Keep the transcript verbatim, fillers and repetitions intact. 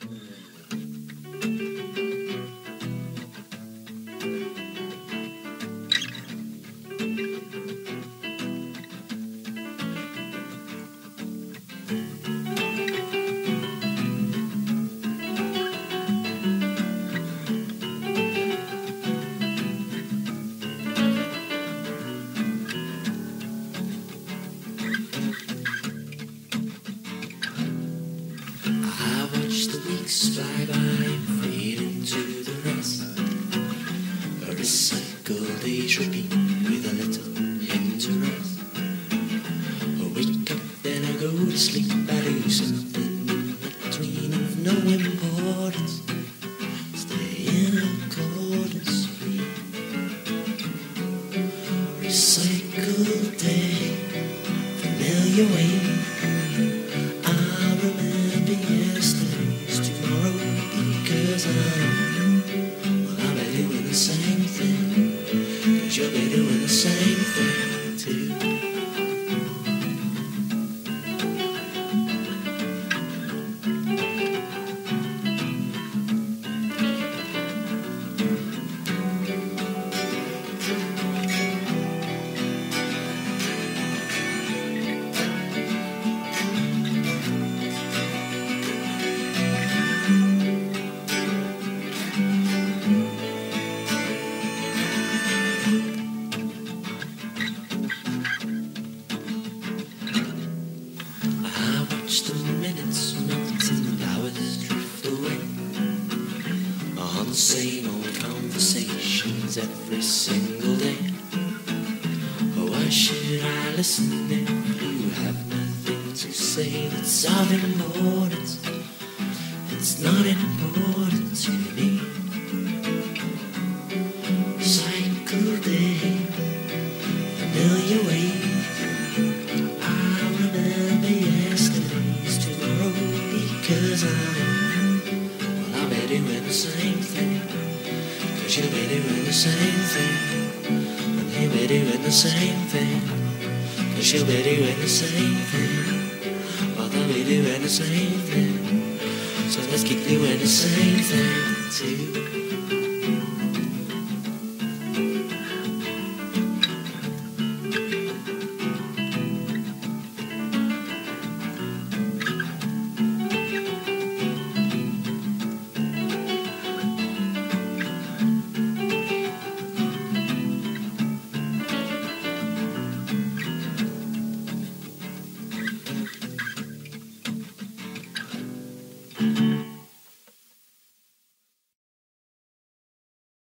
I watch the weeks fly by and fade into the rest. A recycled age repeat with a little hint of rest. I wake up, then I go to sleep. I do something in between of no importance. Stay in accordance free. Recycled day, familiar way. Well, I'll be doing the same thing, 'cause you'll be doing the same thing too. Watch the minutes melt and hours drift away on the same old conversations every single day. Oh, why should I listen if you have nothing to say that's of importance? It's not important to me. Cycle day, familiar way. Cause I'm, well, I'll be doing the same thing, 'cause you'll be doing the same thing, and he'll be doing the same thing, 'cause you'll be doing the same thing, well, they'll be doing the same thing, so let's keep doing the same thing too.